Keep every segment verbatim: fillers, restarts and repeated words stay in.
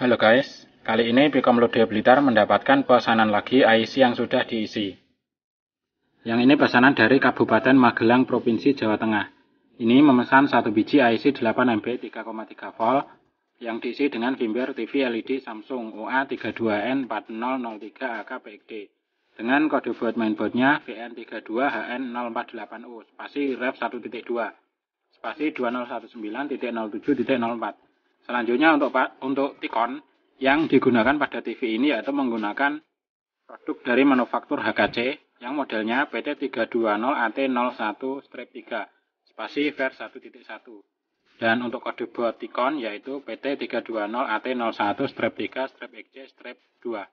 Halo guys, kali ini Pikom Lodaya Blitar mendapatkan pesanan lagi I C yang sudah diisi. Yang ini pesanan dari Kabupaten Magelang, Provinsi Jawa Tengah. Ini memesan satu biji I C delapan ampere tiga koma tiga volt yang diisi dengan firmware T V L E D Samsung O A tiga dua N empat nol nol tiga A K P X D dengan kode buat mainboardnya V N tiga dua H N nol empat delapan U spasi ref satu titik dua spasi dua nol satu sembilan titik nol tujuh titik nol empat. Selanjutnya untuk untuk Tikon yang digunakan pada T V ini yaitu menggunakan produk dari manufaktur H K C yang modelnya P T tiga dua nol A T nol satu tiga spasi ver satu titik satu. Dan untuk kode buat Tikon yaitu P T tiga dua nol A T nol satu tiga X J dua.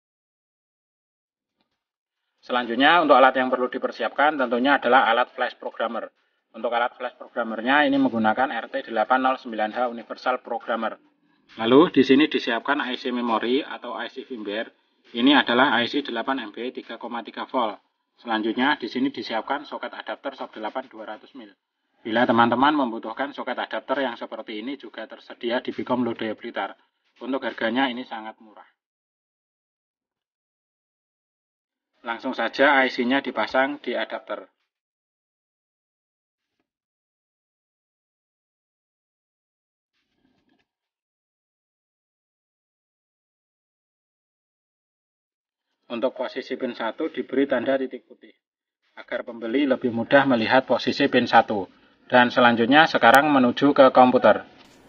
Selanjutnya untuk alat yang perlu dipersiapkan tentunya adalah alat flash programmer. Untuk alat flash programmernya ini menggunakan R T delapan nol sembilan H Universal Programmer. Lalu di sini disiapkan I C memori atau I C firmware. Ini adalah I C delapan ampere tiga koma tiga volt. Selanjutnya di sini disiapkan soket adapter shock delapan dua ratus mil. Bila teman-teman membutuhkan soket adapter yang seperti ini juga tersedia di Pikom Lodaya Blitar. Untuk harganya ini sangat murah. Langsung saja I C-nya dipasang di adapter. Untuk posisi pin satu diberi tanda titik putih, agar pembeli lebih mudah melihat posisi pin satu. Dan selanjutnya sekarang menuju ke komputer.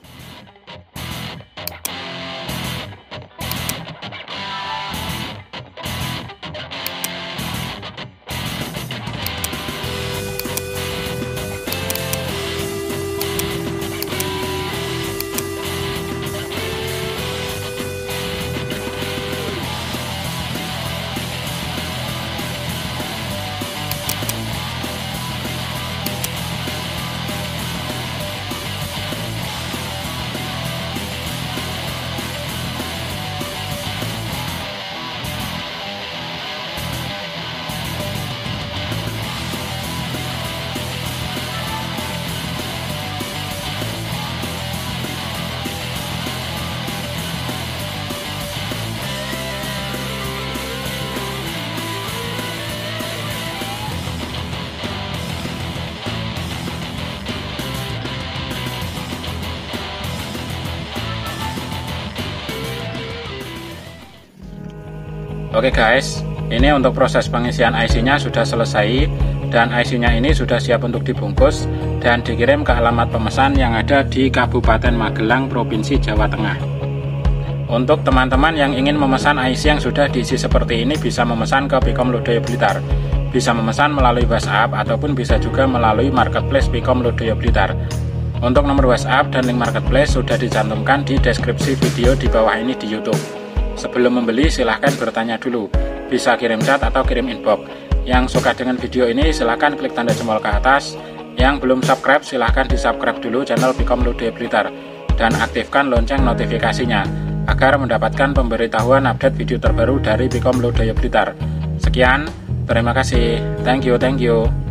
Oke guys, ini untuk proses pengisian I C-nya sudah selesai dan I C-nya ini sudah siap untuk dibungkus dan dikirim ke alamat pemesan yang ada di Kabupaten Magelang, Provinsi Jawa Tengah. Untuk teman-teman yang ingin memesan I C yang sudah diisi seperti ini bisa memesan ke Pikom Lodaya Blitar. Bisa memesan melalui WhatsApp ataupun bisa juga melalui marketplace Pikom Lodaya Blitar. Untuk nomor WhatsApp dan link marketplace sudah dicantumkan di deskripsi video di bawah ini di YouTube. Sebelum membeli silahkan bertanya dulu, bisa kirim chat atau kirim inbox. Yang suka dengan video ini silahkan klik tanda jempol ke atas. Yang belum subscribe silahkan di subscribe dulu channel Pikom Lodaya Blitar dan aktifkan lonceng notifikasinya agar mendapatkan pemberitahuan update video terbaru dari Pikom Lodaya Blitar. Sekian, terima kasih, thank you, thank you.